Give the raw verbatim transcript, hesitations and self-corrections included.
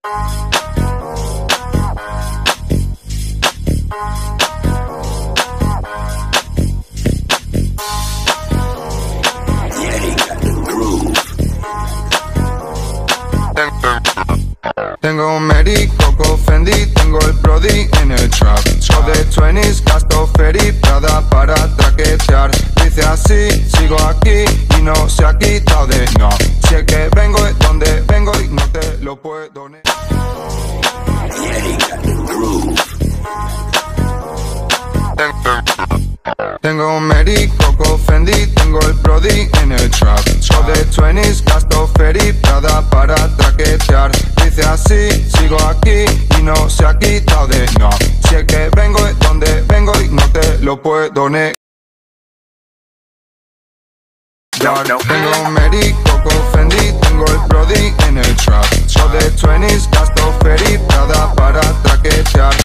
Tengo un Mary, Coco, Fendi, tengo el Brody en el trap. Show de twenties, gasto Ferry, Prada para traquetear. Dice así, sigo aquí y no se ha quitado de no. Si el que vengo es donde vengo y no te lo puedo negar. Tengo un Mary, Coco, Fendi, tengo el Brody en el trap. Show de twenties, gasto Ferry, Prada para traquetear. Dice así, sigo aquí y no se ha quitado de no. Si el que vengo es donde vengo y no te lo puedo negar. Tengo un Mary, Coco, Fendi, tengo el Brody en el trap. Show de twenties, gasto Ferry,